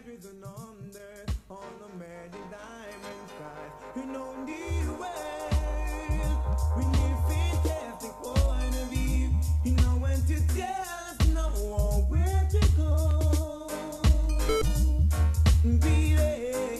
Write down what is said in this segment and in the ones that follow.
is an under on the magic diamond sky. You know the way we need fantastic point of view. You know when to tell us no or where to go. Be there,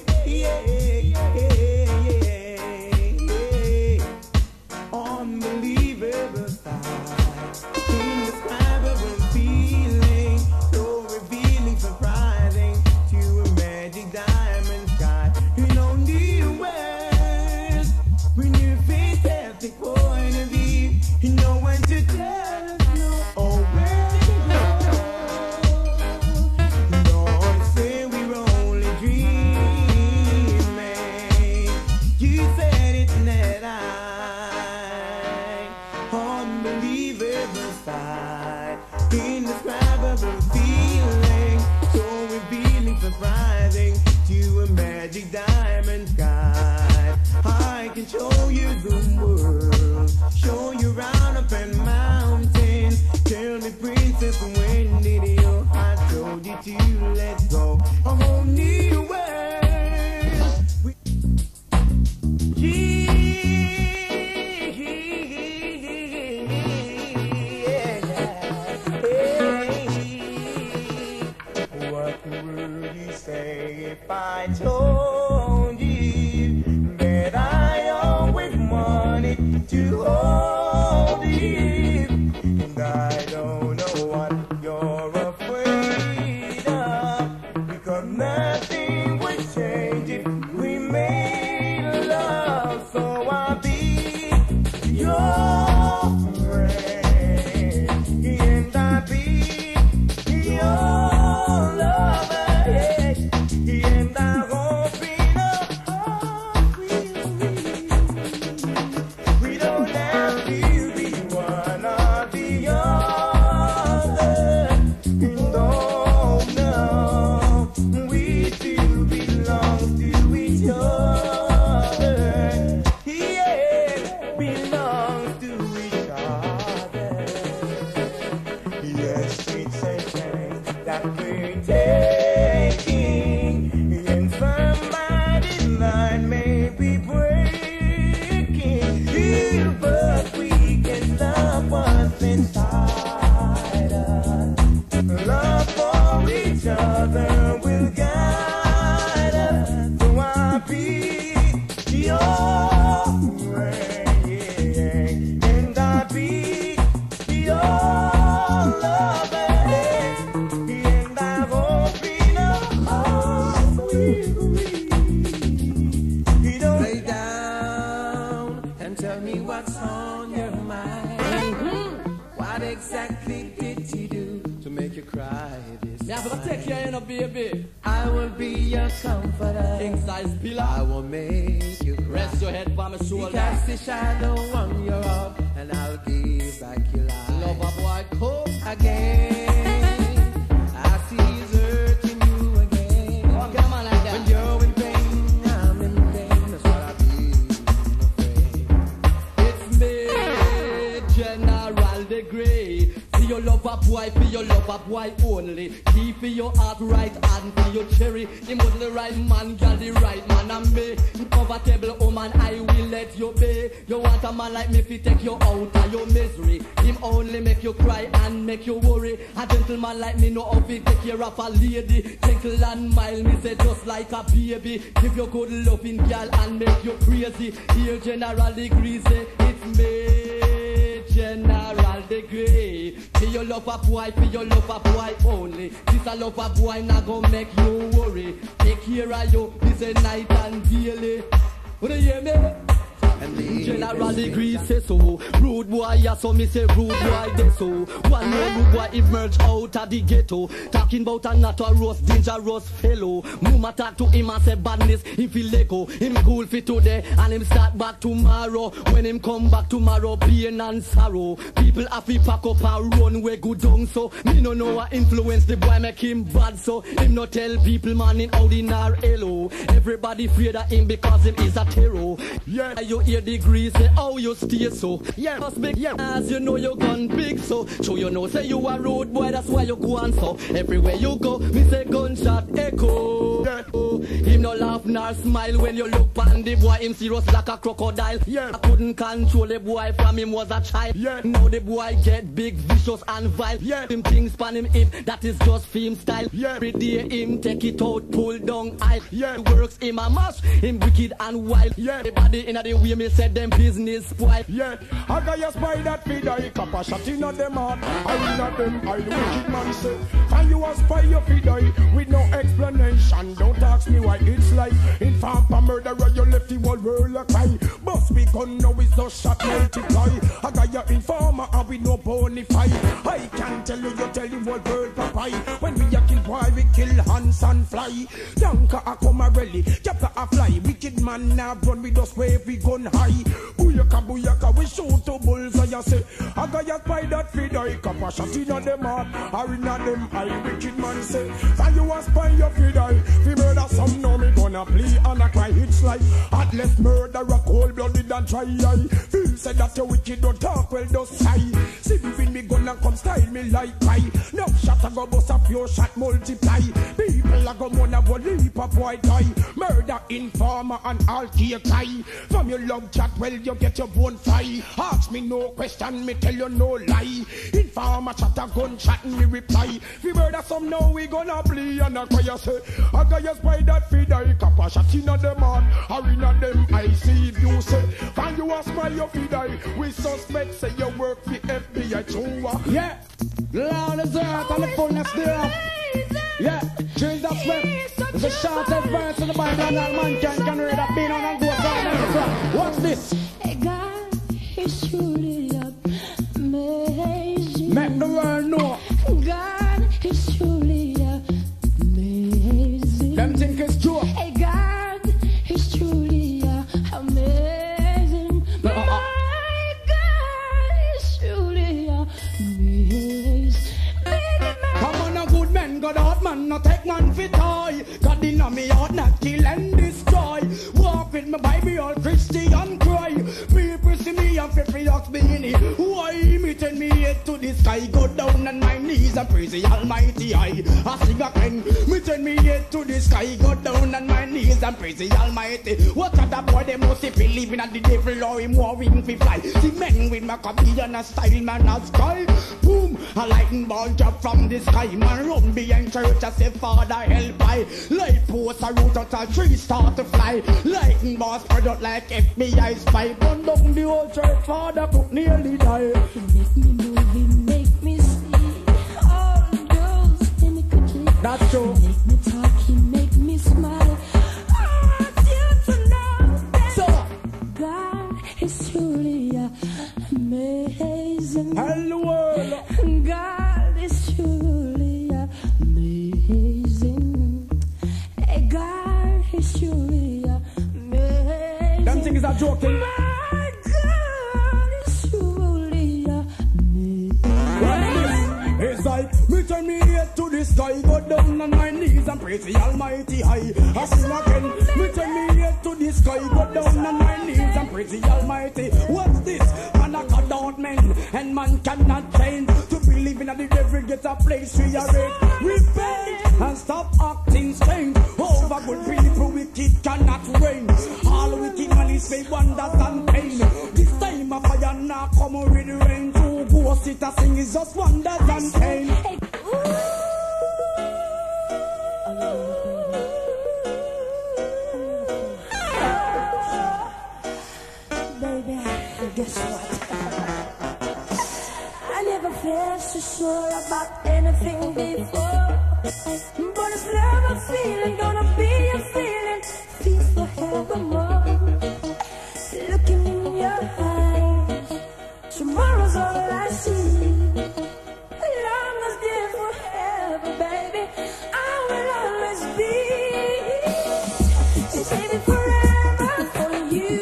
unbelievable sight, indescribable feeling, so revealing, surprising to a magic diamond sky. You know the world, we need a fantastic point of view. You know when to tell us no or where to go. Don't say we're only dreaming. You said it that unbelievable sight, indescribable feeling, so revealing, surprising to a magic diamond sky. I can show you the world, show you round up in mountains. Tell me, princess, when did your heart told you to let go? A whole new world. If I told you that I always wanted to hold you, and I don't know what you're afraid of, because nothing would change if we made love. So I'll be your friend, and I'll be your lover. And I hope in a heart we don't have to be one or the other. No, we do belong to each other. Yeah, belong to each other. Yes, it's a chance that we take. Somebody's line may be breaking you, but we can love what's inside us. Love for each other will guide us. So I'll be your friend, yeah, and I'll be your lover. And I hope in a heart lay down and tell me what's on your mind. What exactly did you do to make you cry this Yeah, but I'll take care of you, baby. I will be your comforter. King size pillar. I will make you cry. Rest your head by my shoulder. Cast the shadow on your heart, and I'll give back your life. Lover boy, come again. I see he's hurting you again. Oh, come on like that. When you're in pain, I'm in pain. That's what I feel afraid. It's me, General the Grey. See your lover boy, for your lover boy only. Keep for your heart right and for your cherry. Him was the right man, girl, the right man and me. Comfortable woman, I will let you be. You want a man like me to take you out of your misery. Him only make you cry and make you worry. A gentleman like me know how to take care of a lady. Gentle and mild, me say just like a baby. Give you good loving girl and make you crazy. Here General Degree say it's me, General Degree. For your lover boy, for your lover boy only. This a lover boy not gonna make you worry. Take care of you, this a night and daily. What do you hear me? General Degree say so. Rude boy, yeah, so me say rude boy, they so. One more rude boy emerge out of the ghetto. Talking about a notorious, dangerous fellow. Mama talk to him and say badness, he feel let go. Him cool for today and him start back tomorrow. When him come back tomorrow, pain and sorrow. People have to pack up and run where good down. So me no know what influence the boy make him bad. So him no tell people man in Audi nor hello. Everybody afraid of him because him is a terror. Yeah, you your degrees, say how you stay so. Yeah, must be as you know you gun big so. So you know say you a road boy, that's why you go on so. Everywhere you go, me say gunshot echo. Yeah. Him no laugh nor smile when you look on the boy. Him serious like a crocodile. Yeah. I couldn't control the boy from him was a child. Yeah. Now the boy get big, vicious and vile. Yeah. Him things pan him hip, that is just film style. Yeah. Every day him take it out, pull down aisle. Yeah. He works him a mash, him wicked and wild. Yeah. Everybody in the way me said them business spoil. Yeah. I got you spy that feed I cap a shot in on them heart. I will not them I the wicked man say. Can you a spy your feed I with no explanation? Don't ask me why it's like. In fact a murderer you left the whole world a cry. Bust me gun now is no shot multiply. I got your informer and we no bonify. I can tell you tell the whole world papai. When we a kill boy we kill hands and fly. Yanka a come a rally, capta a fly. Wicked man now run with us wave we gun high. Booyaka we shoot to bulls I say. I got your spy that feed I cap a shot in on them heart. Or in on them eye wicked man say. Can you a spy your feed I? Fi murder some know me gonna plea and a cry it's like. At less murder a cold blooded and try I. Feel said that you wicked don't talk well just sigh. See me when me gonna come style me like pie. No shot a go bust a pure shot multiply. People a go wanna go leap a boy die. Murder informer and all key tie. From your love chat well you get your bone fry. Ask me no question me tell you no lie. Informer chat a gun chat me reply. We murder some now we gonna play and a cry say. I got your spy that feed I cap a shot in on them heart. Or in on them I see if you say. Can you a spy your feed I? We suspect say you work for FBI true. Yeah. Lord is earth and the fullness thereof. Yeah, change that sweat. The shortest verse of the Bible and all mankind can read that being on and go down. What's this? God is truly amazing. Make the world know. God is truly amazing. Them think it's true. God is truly amazing. My God is truly amazing. Come on, a good man, God out man, not take man for toy. God in on me out, not kill and destroy. Walk with my Bible, all Christian cry. People see me and free ox beginning. Why me turn me head to the sky, go down on my knees and praise the Almighty I sing again. Me turn me head to the sky, go down on my knees and praise the Almighty. What other boy they must be living at the devil or him warring fi fly. See men with my copy and a style man a sky. Boom, a lightning ball drop from the sky. Man run behind church and say Father help I. Light post a root out a tree start to fly. Lightning ball spread out like FBI spy. Burn down the whole church, Father could nearly die. He make me move, he make me see all the girls in the country. That's true. He make me talk, he make me smile. I want you to know that So, God is truly amazing. hello world. God is truly amazing. God is truly amazing. Them things are joking. My God is truly amazing. It's like me turn me head to the sky, go down on my knees and praise the Almighty high. I sing again. Me turn me head to the sky, go down on my knees and praise the Almighty. What's this? Man a cut out men, and man cannot change. To believe in the devil get a place we are in. Repent and stop acting strange. Over good people wicked cannot reign. All wicked man is made wonders and pain. This time a fire now come with the rain. To go sit a sing is just wonders and pain. Baby, guess what? I never felt so sure about anything before. But it's love I'm feeling, gonna be a feeling, peace forevermore. Looking in your eyes, tomorrow's all I see. Love must be forever, baby. I will always be. So baby, forever for you,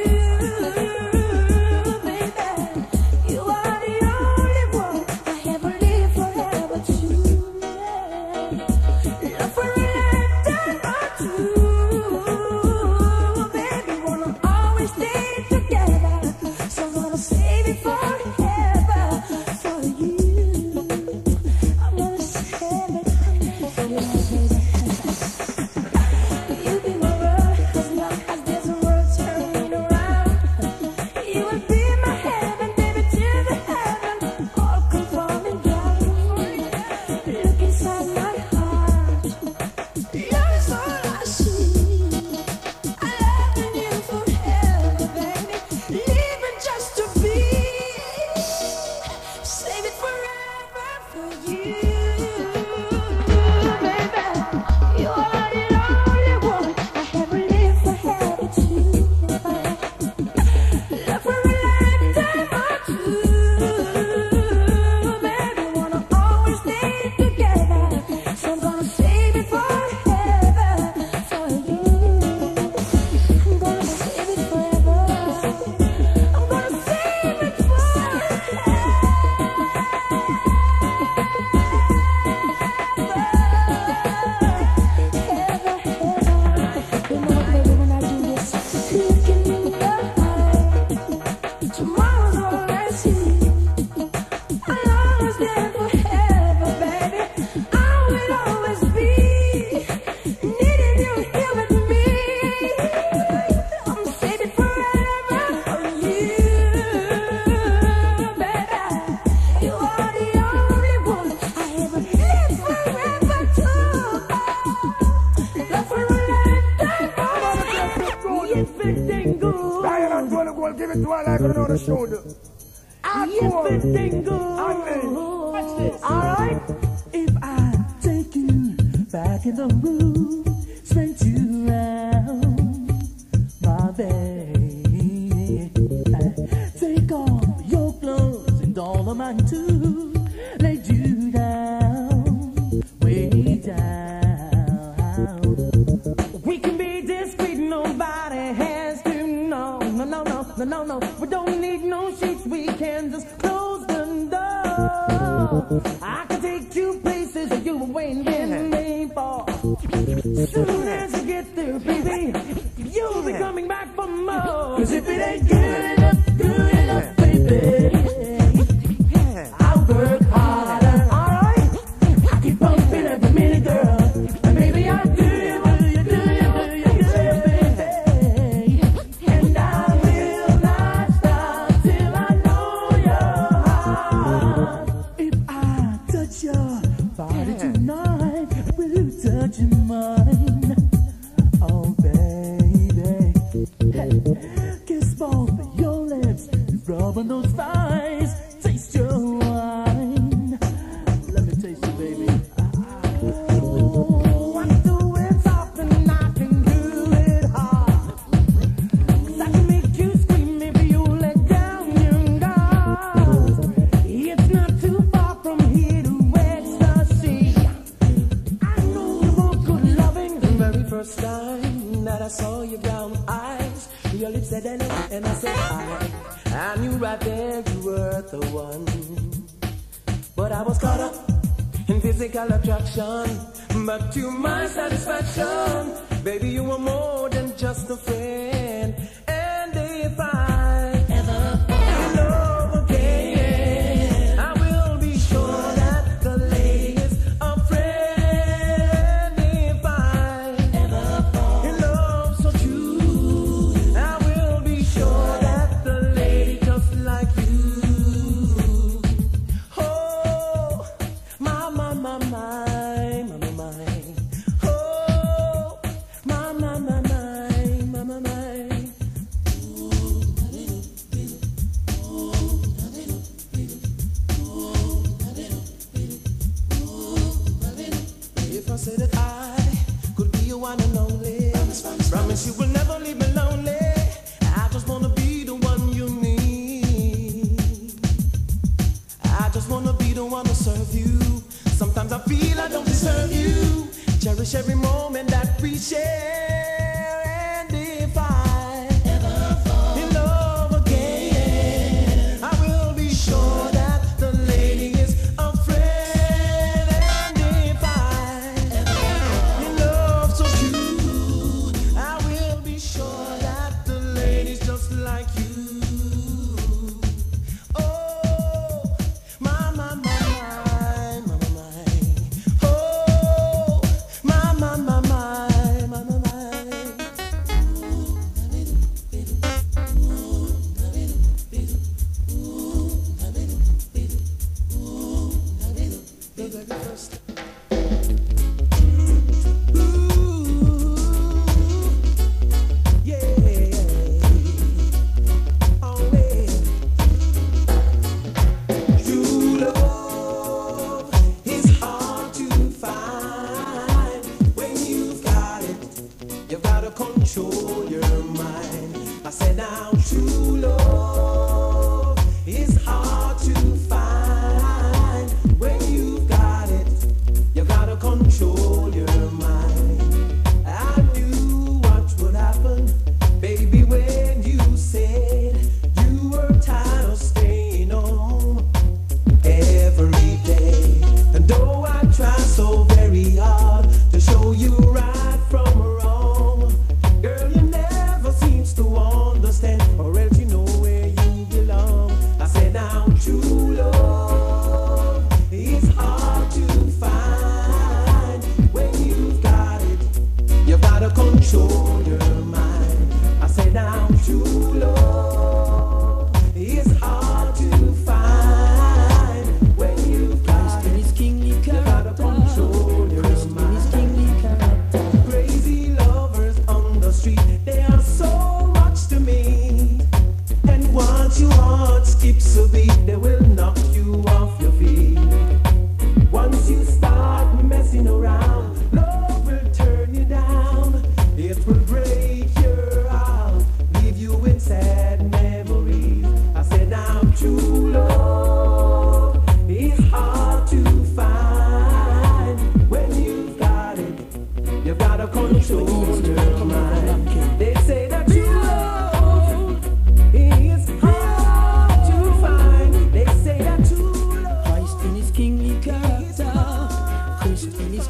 baby. You are the only one I ever live forever to. Love for a lifetime or two. give it to her like I know the shoulder. If it ain't good, watch this. Alright, if I take you back in the room, straight you round, my baby. Take off your clothes and all of mine too. Lay you down, way down. We can be discreet, nobody has to know. No. We don't need no sheets, we can just close the door. I can take you places that you were waiting for. Soon as you get there, baby, you'll be coming back for more. Cause if it ain't good enough, baby, I'll work harder, alright? I keep pumping every minute, girl, and baby, I'll do you, baby. And I will not stop till I know your heart. If I touch your body tonight, will you touch mine? Oh, baby. Hey, kiss both of your lips, rub on those thighs, taste your wine. Let me taste you, baby. Oh, I can do it soft and I can do it hard. 'Cause I can make you scream if you let down your guard. It's not too far from here to ecstasy. I know you want good loving. The very first time that I saw your brown eyes, your lips said hello and I said hi. I knew right there you were the one. But I was caught up in physical attraction. But to my satisfaction, baby, you were more than just a friend. And if I ever fall in love again, I will be sure that the lady is a friend. If I ever fall in love so true, I will be sure that the lady just like you. Oh, my. Oh, my. If I say that I could be your one and only, promise you will never leave me lonely. I just wanna be the one you need. I just wanna be the one to serve you. Sometimes I feel I don't deserve you. Cherish every moment that we share. And if I ever fall in love again, I will be sure that the lady is a friend. And if I ever fall in love so true, I will be sure that the lady's just like you. Oh, my. Oh,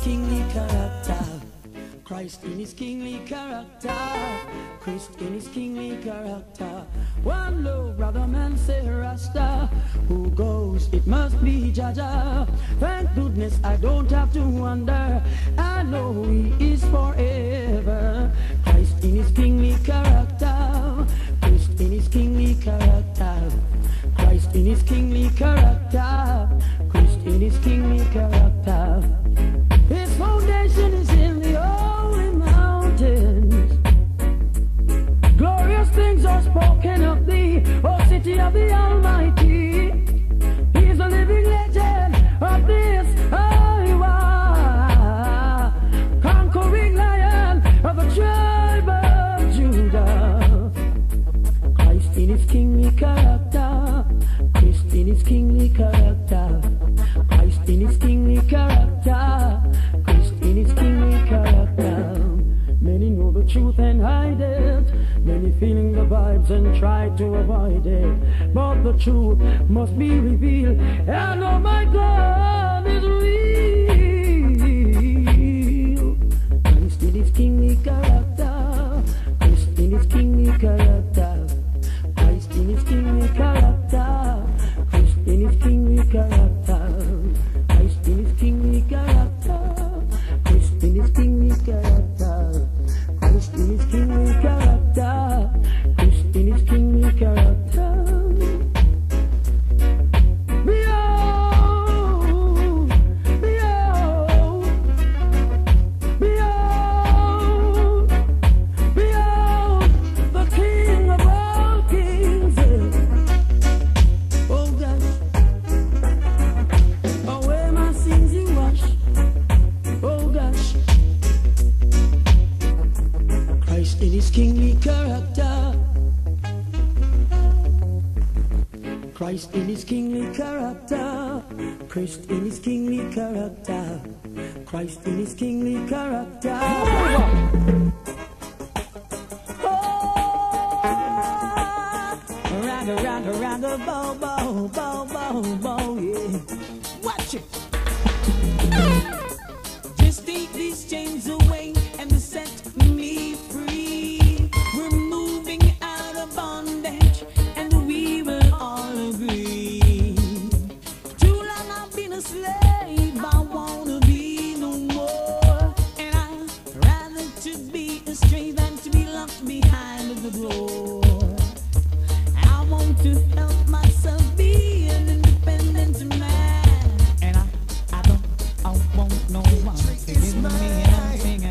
kingly character. Christ in his kingly character. Christ in his kingly character. One love, brother man say Rasta. Who goes? It must be Jaja. Thank goodness I don't have to wonder. I know he is forever. Christ in his kingly character. Christ in his kingly character. Christ in his kingly character. Christ in his kingly character. His foundation is in the holy mountains. Glorious things are spoken of thee, O city of the Almighty. He is a living legend of this Iowa, conquering lion of the tribe of Judah. Christ in his kingly character. Christ in his kingly character. Christ in his kingly character. Christ in his kingly character. Many know the truth and hide it. Many feeling the vibes and try to avoid it. But the truth must be revealed. And oh my God is real. Christ in his kingly character. Christ in his kingly character. Christ in his kingly character. Christ in his kingly character. Christ in his kingly character. Christ in his kingly character. Christ in his kingly character. Christ in his kingly character. Behold, behold, behold, behold, the King of all kings. Oh gosh, away my sins you wash. Oh gosh. Christ in his kingly character. Christ in his kingly character. Christ in his kingly character. Christ in his kingly character. Ragga, ragga, ragga, bow, bow, bow, bow, bow, yeah. Watch it. Just take these chains away and set me free. We're moving out of bondage and we will all agree. Too long I've been a slave, I wanna be no more. And I'd rather to be a stray than to be locked behind the door. I want to help myself be an independent man. And I won't no one to give me anything.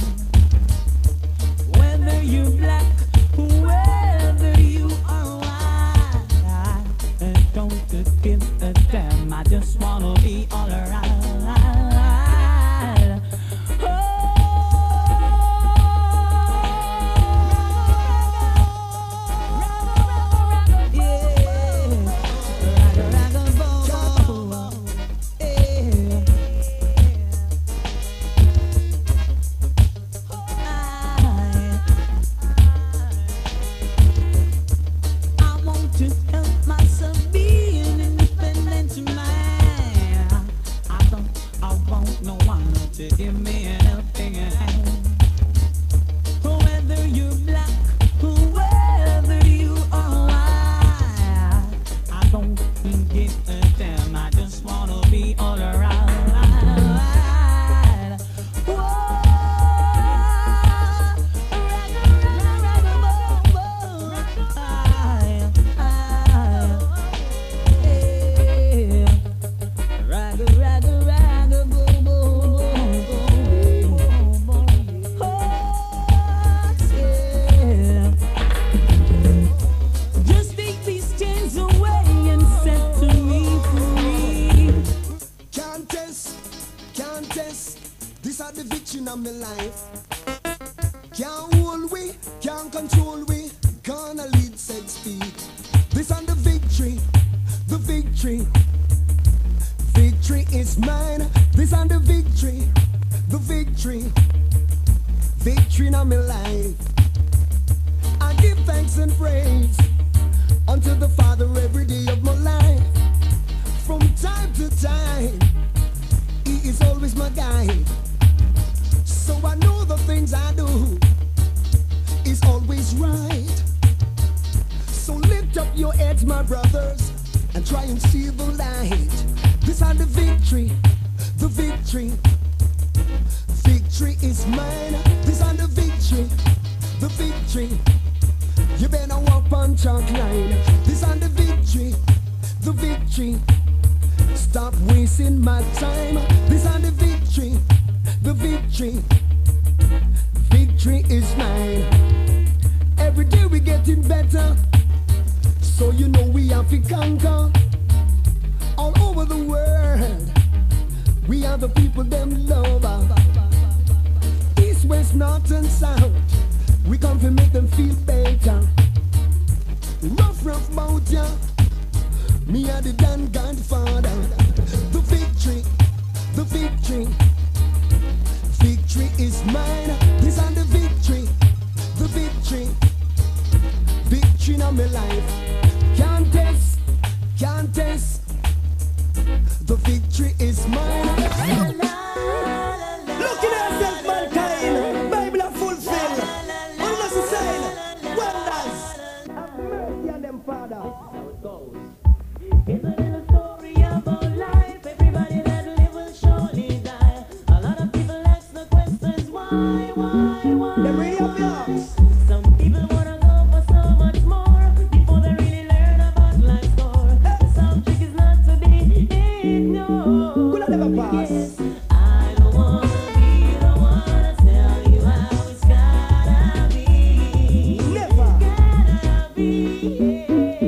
Whether you're black, whether you are white, I don't give a damn. I just wanna be alright. Give me an helping hand. Whether you're black, whether you are white, I don't give a damn. I just wanna be alright. This are the victory of my life. Can't hold we, can't control we. Gonna lead said speed. This on the victory, the victory. Victory is mine. This on the victory, the victory. Victory in my life. I give thanks and praise unto the Father every day of my life. From time to time, He is always my guide. So I know the things I do is always right. So lift up your heads, my brothers, and try and see the light. This is the victory, the victory. Victory is mine. This is the victory, the victory. You better walk on chalk line. This is the victory, the victory. Stop wasting my time. This is the victory, the victory. Victory is mine. Every day we getting better. So you know we have to conquer. All over the world, we are the people them love. East, west, north and south, we come to make them feel better. Rough bout ya, me are the damn Godfather. The victory, the victory. Victory is mine. This is the victory, the victory. Victory in my life. Can't test, can't test. The victory is mine. Looking at yourself, mankind. Bible are fulfilled. What does it say? Wonders. Have mercy on them, Father. It's a little story about life. Everybody that live will surely die. A lot of people ask the questions why? They really have the arms. Some people wanna go for so much more before they really learn about life's score. The subject is not to be ignored. Could I never pass? Yes, I don't wanna be the one to tell you how it's gotta be. Never. Gotta be.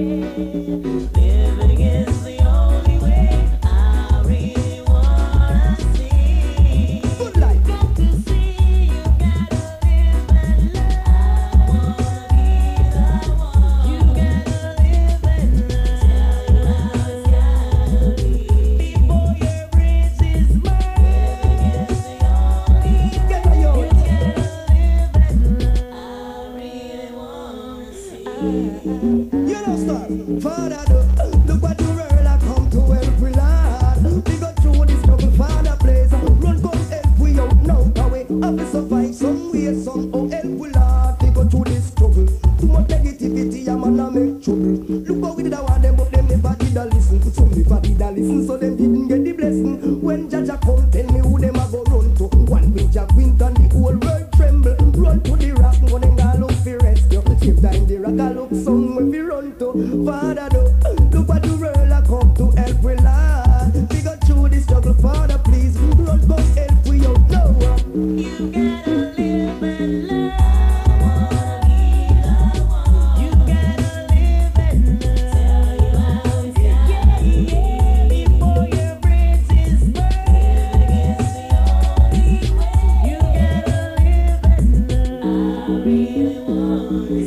Living is the only way I really wanna see. Good life. Got to see you gotta live and learn. I wanna be the one. You gotta live and learn. Gotta be. Before your bridge is burned. Living is the only Get a yo. way. You gotta live and learn. I really wanna see. You know, stop. Father, look what the world I come to help we lad. We go through this trouble, Father, please. Run, come help we out now. Cause we have to survive some way, somehow help we lad. We go through this trouble. Too much negativity, I'm gonna make trouble. Look how we did want them, but them never did a listen. Some never did a listen, so them didn't get the blessing. When Jaja come, tell me who them a go run to. One way Jack wint and the whole world tremble. Run to the rock, one them gonna look for rescue. Same time the rock a look somewhere we run to. Father, look what the world I come to help we lad. We go through this struggle, Father, please. Run, come help we out now. You gotta live and learn. I wanna be the one. You gotta live and learn. Tell you how it's gotta be. Before your bridge is burned. Living is the only way. You gotta live and learn. I really wanna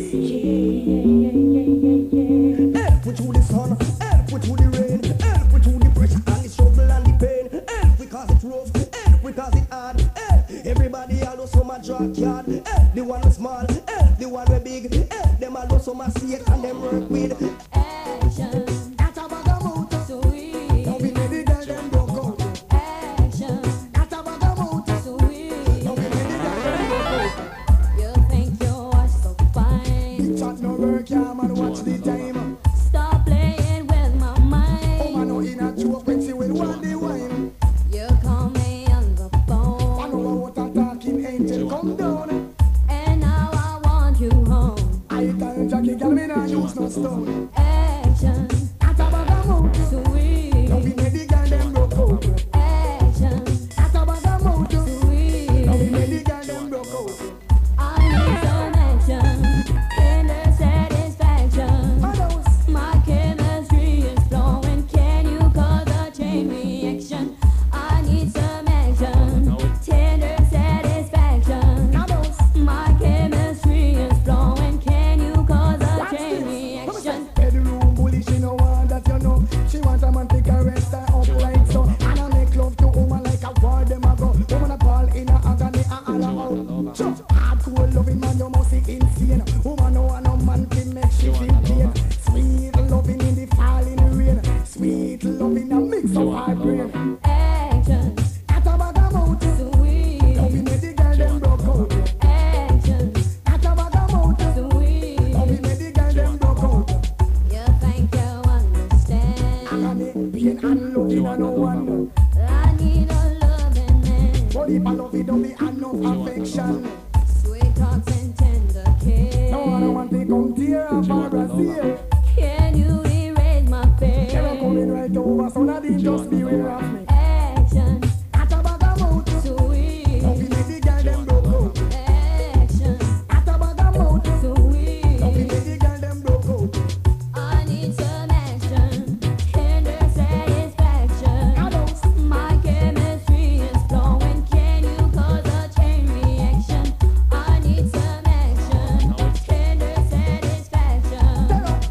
see. Help we through the sun, help we through the rain, help we through the pressure and the struggle and the pain. Help we cause it rough, help we cause it hard. Help everybody I know so much drug yard. Help the one who small, help the one who big. Help them I know so much see it and them work with. Action. That's a bag of motor. So we. Now we need the girl them broke out. Action. That's a bag of motor. So we. Now we need the girl them broke out. You think you are so fine. Big chat no work, yeah man, watch the time. Stop playing with my Oh mind. man, no in a joke when she will want the wine. You call me on the I phone, know what a talking angel come down. and now I want you home. I tell Jackie, girl, me not use no stone. Action, That's a bag of motor. sweet. Now we made the girl them broke out. Action, That's a bag of motor. Now we sweet. made the girl them broke out. I need some action, tender satisfaction. Others, My chemistry is flowing. Can you cause a chain reaction? I need some action, tender satisfaction. others. My chemistry is flowing. Can you cause a chain reaction? Bedroom bully, she no want that you know. She want a man to caress her up like so. And I make love to woman like a war them a go. Woman a ball in a agony and all out. Hardcore loving man, you must see insane. Woman no want no man to make she feel pain. Sweet loving in the falling rain. Sweet loving a mix of our brain. Action, heap of lovey dovey and no affection. Sweet talks and tender care. No one want to come tear up our Brazil. Can you erase my face? Never coming right over, so not just beware of me. Action, At a bag of mouth, sweet. don't be the girl them broke out. Action, At a bag of mouth, don't be sweet. the girl them broke out. I need some action, tender satisfaction. My chemistry is flowing. Can you cause a chain reaction? I need some action, tender satisfaction.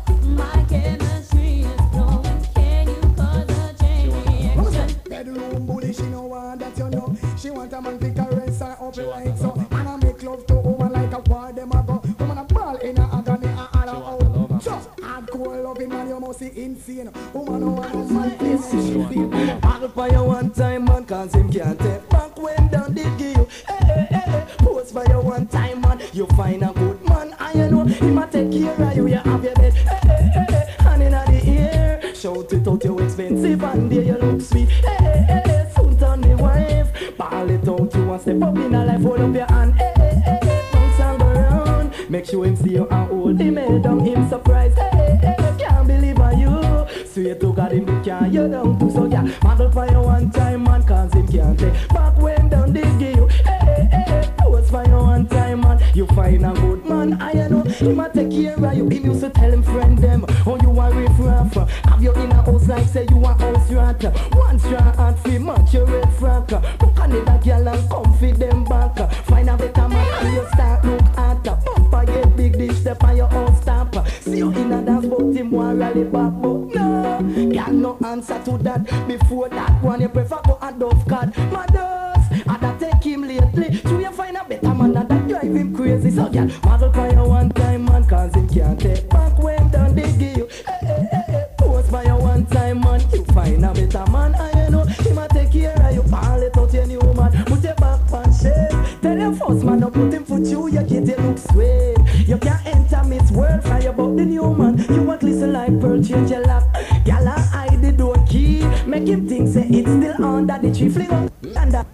My chemistry is flowing. Can you cause a chain reaction? Bedroom bully, she no want that you know. She want a man to caress her up like so. And I make love to woman like a war them a go. Woman a ball in a agony and all out. So hardcore loving man, you must be insane. Woman no want no man face, she feel. I'll for you one time, man, cause him can't take back when down did give you. Hey, hey, hey, post for you one time, man. You find a good man, and you know he might take care of you. You have your bed, hey, hey, hey, hey, hand in the ear. Shout it out, you expensive, and there you look sweet. Hey, hey, hey, soon turn the wife. Ball it out, you want step up in a life, hold up your hand. Hey, hey, hey, hey, bounce and go round. Make sure him see you and hold him head down, him surprised. Hey, hey, hey, can't believe on you. Sweet to God him can't you down too, so yeah. Model for you one time, man, cause him can't take back when down did give you. Hey, hey, hey, post for you one time, man. You find a good man, I know he might take care of you. Him used to tell him friend them, oh you are riff raff. Have you in a house like say you a house rat. One straw and free match your red frack. Book another girl and come feed them back. Find a better man and you start look at. Papa get big dish step on your own stamp. See you in a dance but him want rally back, but no, girl no answer to that. Before that one you prefer go a dove card. Mothers, I da take him lately. So you find a better man and that drive him crazy. So girl, model for you one time, man, cause him can't take back when done they give you. Hey, hey, hey, hey. Post by you one time, man. You find a better man, and you know he might take care of you. Ball it out your new man. Put your back on shape. Tell your first man, don't put him for you. You get your look sweet. You can't enter Miss World, fly about the new man. You want listen like pearl, change your lock. Gyal hide the door key. Make him think say it's still under the tree. Fling up under.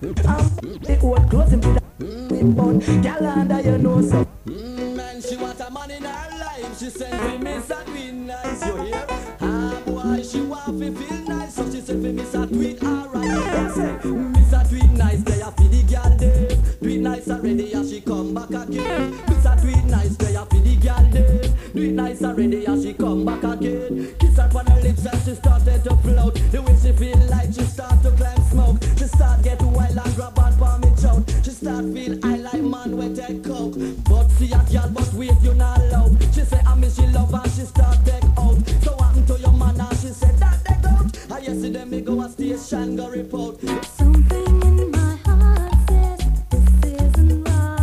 The old close him to the but gyal under you know so. Man, she want a man in her life. She sent for me so tweet nice, you hear? Ah boy, she want to feel nice, so she sent for me so tweet alright. Say, Miss a tweet nice, they a feed the girl day. Tweet nice already, and she come back again. Miss a tweet nice, they a feed the girl day. Tweet nice already, and she come back again. Kiss her on her lips and she started to float. The way she feel like she start to climb smoke. She start get wild and grab on for me choke. She start feel I like man with take coke. But see a girl, but wait you not loud. She say I miss she love and she start take out. So what happened to your man and she said that they out. I yesterday me go a station go report. Something in my heart says this isn't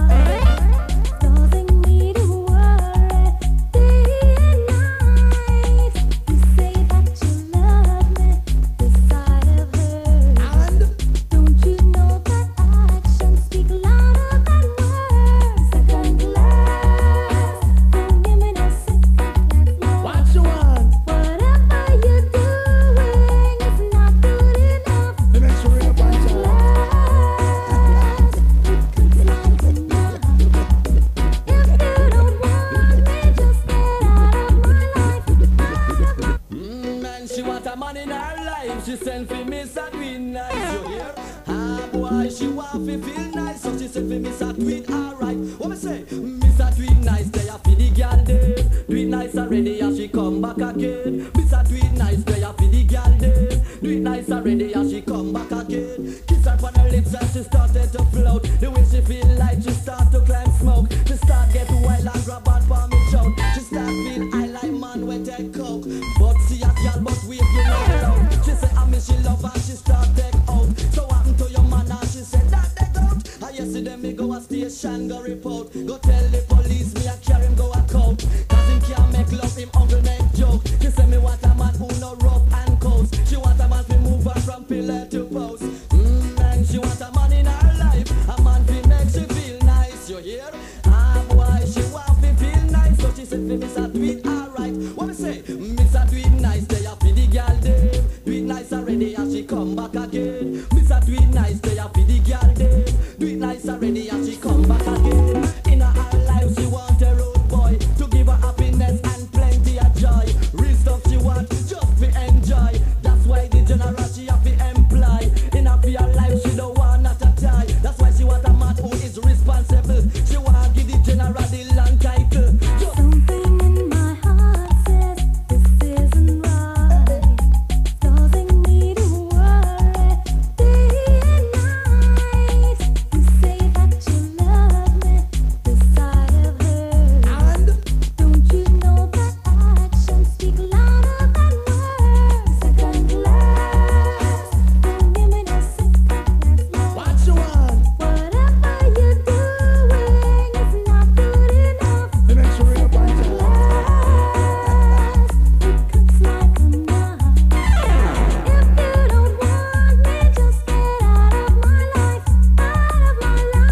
right. Causing me to worry day and night. You say that you love me, this I have heard. And Don't you know that actions speak louder than words? Second class, don't give me no second class. No. what you want? Whatever you're doing is not good enough. Let me make sure you punch Second out. class, it's not enough. If you don't want me, just get out of my life. Man, she want a man in her life. She send for me so tweet nice, you hear? Ah boy, she want to feel nice, so she send for me so tweet alright. What me say? Miss a tweet nice, they a feed the girl day. Tweet nice already, and she come back again. Miss a tweet nice, they a feed the girl day. Tweet nice already, and she come back again. Kiss her on her lips and she started to float. The way she feel like she start to climb smoke. She start get wild and grab on for me choke. She start feel I like man with take coke. But see a girl, but wait you not loud. She say I miss she love and she start take out. So what happened to your man and she said that they out. I yesterday me go a station go report. Go tell the police me I carry him go a court. Cause him can't make love, him uncle make joke. She say me want a man who no rough and coast. She want a man to move her from pillar to post. Man, she want a man in her life. A man to make she feel nice, you hear? Ah boy, she want to feel nice. So she said for me so tweet alright. What me say? Miss a tweet nice, they a feed the girl day. Tweet nice already and she come back again. Miss a tweet nice, they a feed the girl day. Street lights are ready and she come back again. In her life she want a road boy to give her happiness and plenty of joy. Real stuff she want just to enjoy. That's why the general she have to employ. In her real life she don't want not a tie. That's why she want a man who is responsible. She want give the general the long title. Something in my heart says this isn't right, causing me to worry day and night. You say that you love me beside of her, And don't you know that actions speak louder than words? Second class, don't give me no second class love. what you want? Whatever you're doing is not good enough. The next real bunch of It cuts like a knife. If you don't want me, just get out of my life, out of my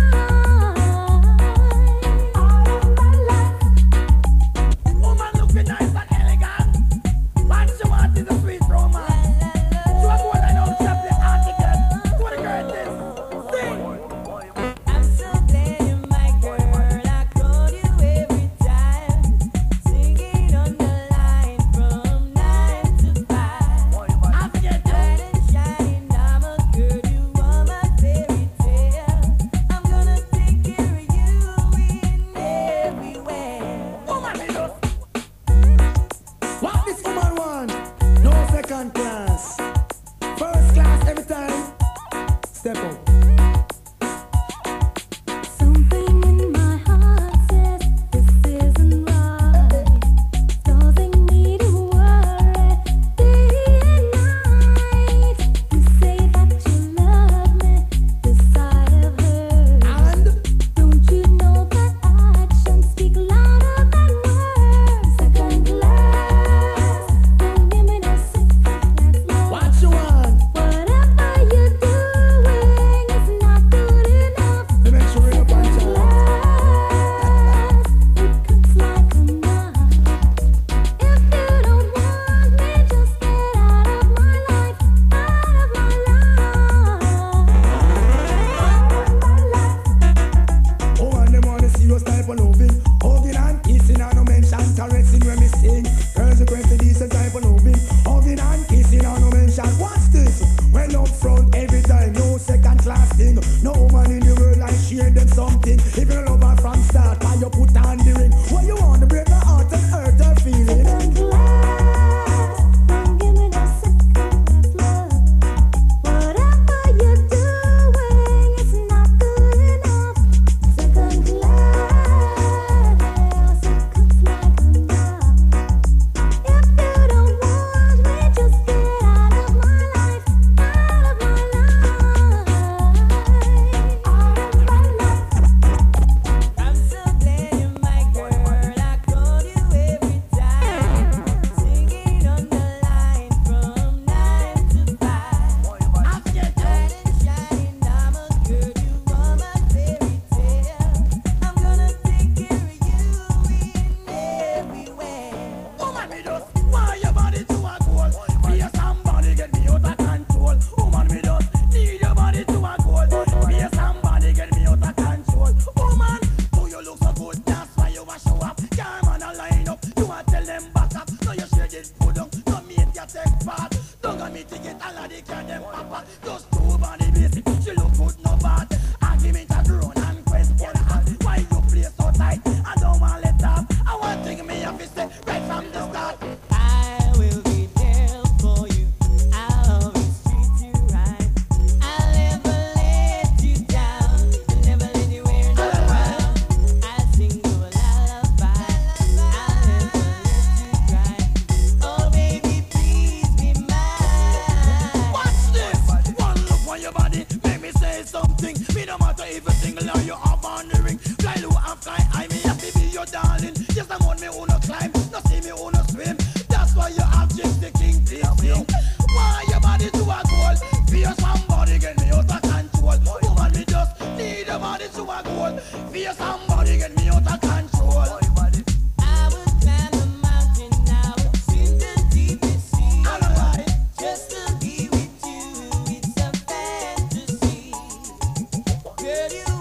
life. Woman looking nice and elegant. What she want is a sweet romance. So I go and out shop the article. What a girl this. Sing. I'm so glad you're my girl. I call you every time, singing on the line from 9 to 5. I forget Bright and shining, I'm a girl. You are my fairy tale. I'm gonna take care of you in everywhere. woman me just. what this woman want? No second class. First class every time. Step up. Something in my heart says this isn't right, causing me to worry day and night. You say that you love me beside of her, And don't you know that actions speak louder than words? Second class, don't give me no second class love. what you want? Whatever you're doing is not good enough. The next real bunch of It cuts like a knife. If you don't want me, just get out of my life, out of my life. Oh, and them want the serious type of loving. Hugging and kissing and no mention caressing when me sing. Girls request the decent type of loving. Hugging and kissing and no mention. What's this? Well up front every time, no second class thing. No woman in the world I share them something. If you love her from start, why you put on the ring? What you want to break her heart and hurt her feeling? Second class, don't give me no second class love. Whatever you're doing is not good enough. Second class, it cuts like a knife. If you don't want me, just get out of my life, out of my life. I'm so glad you're my girl. I call you every time, singing on the line from 9 to 5. I forget Bright and shining, I'm a girl. You are my fairy tale. I'm gonna take care of you in everywhere. woman me just. Why your body to a goal? Be a somebody get me out of control. Woman me just. Need your body to a goal. Be a somebody get me out of control. Woman, do you look so good? That's why you a show up. Come on a line up. You a tell them back up. No you share this food up. No meat you take part. Don't got me to get all of the can them papa. Just two body basic. She look good no bad. Argument a grown and question ask. Why you play so tight? I don't want let up. I want thing me have to say right from the start. I will be there for you. I'll always treat you right. I'll never let you down. I'll never let you wear no crown. I'll sing you a lullaby. I'll never let you cry. Oh baby, please be mine. Watch this. One look on your body, make me say something. Me no matter if you single or you have on the ring. Fly low and fly high, me have to be your darling. Yes, I'm on me who no climb, no see me who no swim. That's why you have just the king teaching. Why your body to a goal? Fear somebody get me out of control. Woman, me just need your body to a goal. Fear somebody get me out of control. I would climb the mountain, I would swim the deepest sea. Alright. Just to be with you, it's a fantasy. Girl, you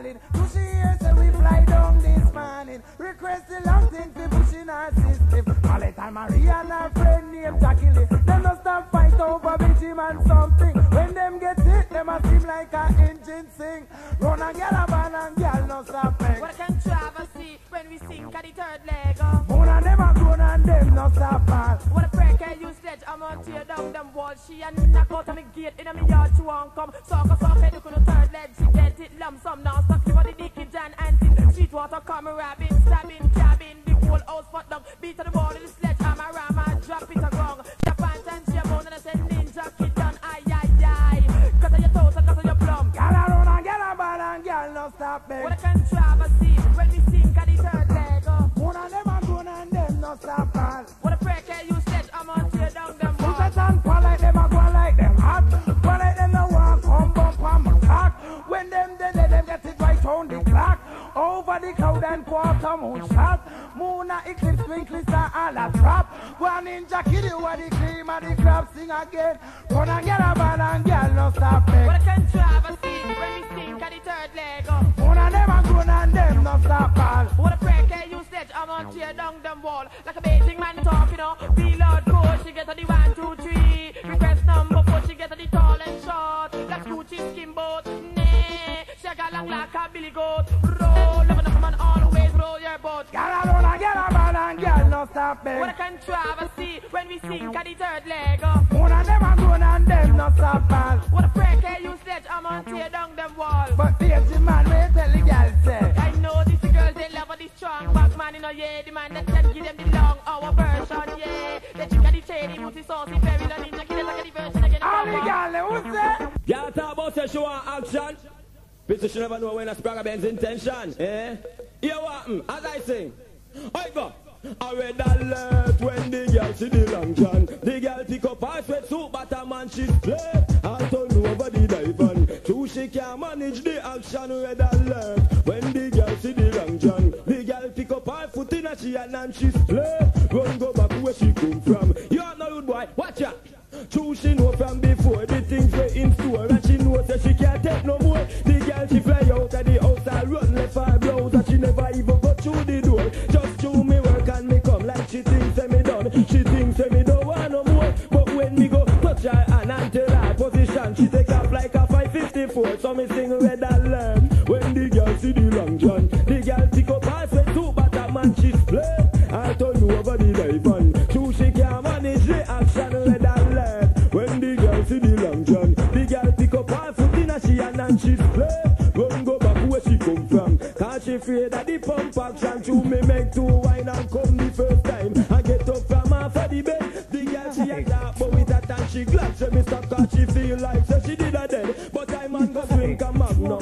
calling. To she here say we fly down this morning. Request the long thing for pushing our system. All the time Maria and her friend named Jackie Lee. Them no stop fight over bitchy man something. When them get hit, them a seem like a engine sing. Run and get a van and girl no stop me. What can travesty when we sink at the third leg? Moon and them a grown and them no stop man. What a break can you sledge? I'm gonna tear down them walls. She and knock out on the gate in a me yard. She won't come. Sock head look on the third leg. She get it lump some now. Stuck you for the dicky Jan Antin. Sweet water come rabbit, stabbing, cabbing. The whole house fucked down. Beat to the ball in the sledge. I'm a ram, drop it a gong. The pants and she a moan and I said ninja kid done. Aye, aye, aye. Cut on your toes and cut on your plum. Girl a run and get a ball and girl no stop me. What a controversy when we sink at the third leg. Moon and them a grown and them no stop man. What a break can you sledge? I'm gonna tear down them walls. Put a and fall like them a go like them hot. Go like them no walk come bump on my cock. When them dead them get it right on the clock. Over the cloud and quarter moon shot. Moon a eclipse twinkling star all a trap. One ninja kid you what the cream and the crab sing again. Run and get a ball and girl no stop me. What a controversy when we sink at the third leg. Moon and them a grown and them no stop man. What a break can you sledge? I'm gonna tear down them wall. Like a Beijing man talk, you know. Reload coach, she get to the 1, 2, 3. Request number 4, she get to the tall and short. Like Gucci skin boat, nah. She got long like a billy goat. Roll, look at the man, always roll your boat. Girl a run and get a ball and girl no stop me. What a controversy when we sink at the third leg. Moon and them a grown and them no stop man. What a break can you sledge? I'm gonna tear down them wall. But there's the man where tell the girl say. I know these girls, they love the strong back man, you know, yeah. The man that can give them the long hour version, yeah. They drink at the shady, booty saucy, very the ninja, kill it like the version again. All the girl, who's that? Y'all talk about say she want action. Bitch, she never know when a Sprague Benz intention, eh? Hear what? As I sing. I go. I read alert when the girl see the long john. The girl pick up her sweatsuit, but a man she's play. I told you over the dive. True she can't manage the action. Red alert when the girl see the long john. The girl pick up her foot in a she and she's play. Run go back where she come from. You know rude boy, watch out. True she know from before the things were in store, and she knows that she can't take no more. The girl she fly out of the house and run left her blouse, and she never even go through the door. Just do me work and me come like she thinks that me done. She thinks that me don't want no more. But when me go touch her hand and tell her position, she take off like a 554. So me sing red alert when the girl see the long john. The girl pick up her sweatsuit, but a man she's play. I told you over the dive. True she can't manage the action. Red alert when the girl see the long john. The girl pick up her foot in a she and she's play. Run go back where she come from. Cause she afraid that the pump action to me make two wine and come the first time. I get up from her for the bed. The girl she a dark but with that and she glad she me stuck cause she feel like so she did a dead. But I man go drink a magnum.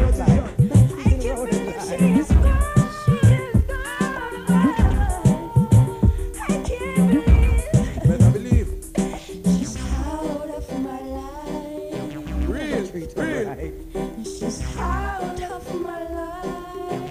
Better believe. She's out of my life. Real. She's out of my life.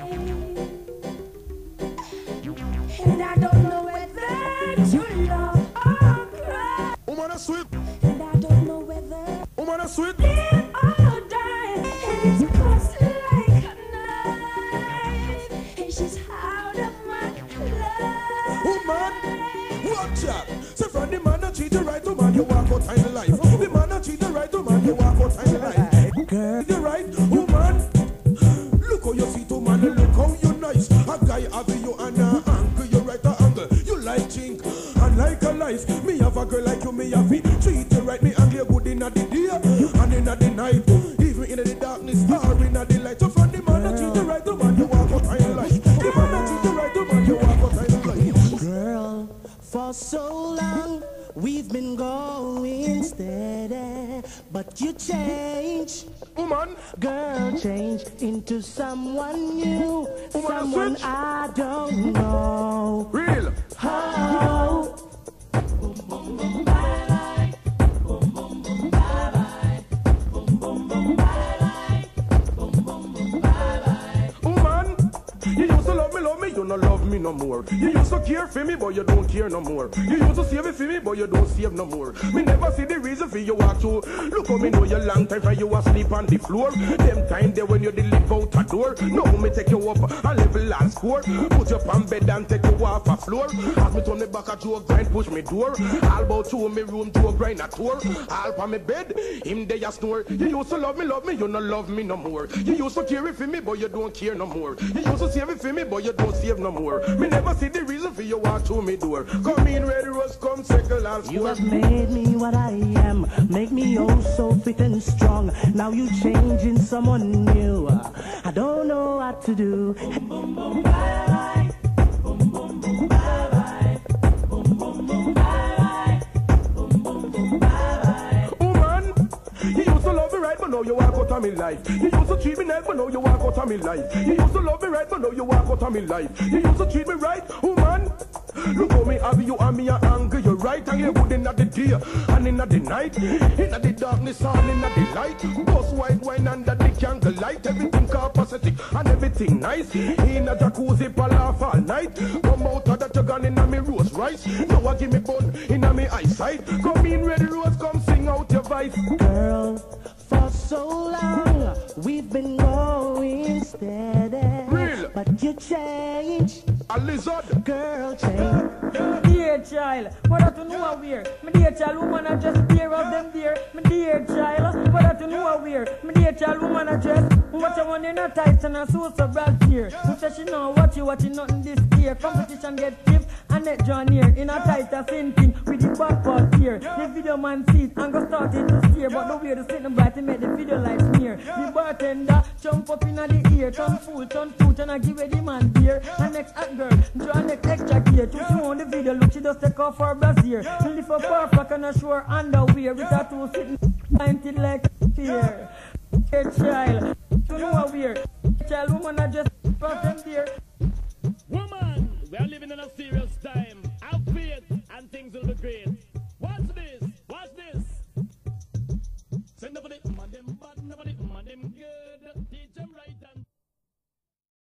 And I don't know whether to love or cry. Woman a sweet. And I don't know whether Woman a sweet. live or die. And it's crossed like a knife. And she's out of my life. Woman, watch out. Say from the man that treat you right, the man you walk out in the life. The man that treat you right, the man you walk out in the life. Girl, the right woman. Look how you see to man, look how you nice. A guy have you and a angle, you right a angle. You like chink and like a life. Me have a girl like you, me have it. Treat you right, me angle you good in the day and in the night. Even in the darkness or in the light. So from the man that treat you right, the man you walk out in the life. The man that treat you right, the man you walk out in the life. Girl, for so long we've been going steady, but you change. Woman, Girl, change into someone new, Woman, someone switch. I don't know. real. How? Woman, you used to love me, you don't love me no more. You used to care for me, but you don't care no more. You used to save it for me, but you don't save no more. Me never see the reason for you walk to. Look how me know you long time for you asleep on the floor. Them time there when you did live out a door. Now me take you up and level and score. Put you on bed and take you off a floor. As me turn me back at you grind, push me door. All about you in me room to a grind a tour. All on me bed, him there you snore. You used to love me, you no love me no more. You used to care for me, but you don't care no more. You used to save it for me, but you don't save no more. Me never see the reason for you walk through me door. Come in, red rose, come circle and score. You have made me what I am, make me oh so fit and strong. Now you changing someone new. I don't know what to do. Boom, boom, boom, bye, bye. Boom, boom, boom, bye, bye. Boom, boom, boom, bye, bye. Boom, boom, boom, bye, bye. Woman, you used to love me right, but now you walk out of me life. You used to treat me nice, but now you walk out of me life. You used to love me right, but now you walk out of me life. You used to treat me right, woman. Look how me have you and me a anger. You're right, and you're good in the day and in the night. In the darkness and in the light. Bust white wine under the candle light. Everything copacetic and everything nice. In a jacuzzi, laugh all night. Come out of the jug in a me rose rice. Now I give me bun in a me eyesight. Come in, red rose, come sing out your vice. Girl, for so long we've been going steady. Real. But you changed. A lizard. Girl, change. Dear child, what that you know weird? Me dear child, woman I just dear of them dear. Me dear child, what that you know weird? Me dear child, woman I just what you want in a tights and a suit so bad here. Who says she know what you nothing this year? Competition get stiff and let John here in a tight a same thing with the back part here. The video man sees and go start it to steer, but the way to sit and bright to make the video lights near. The bartender jump up in the ear, turn fool, turn fruit and I give the man beer. And next hot girl, draw next extra gear. To she want the video look, she just take off her brassiere. She lift up her frock and a show her underwear with her two sitting pointed like fear. Dear child, you know how weird. Child, woman I just got them dear. Woman, we are living in a serious time. Have faith and things will be great.